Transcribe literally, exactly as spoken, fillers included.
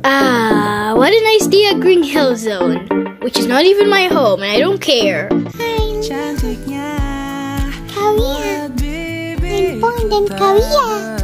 Ah, what a nice day at Green Hill Zone, which is not even my home, and I don't care. Kawia, handphone dan Kawia.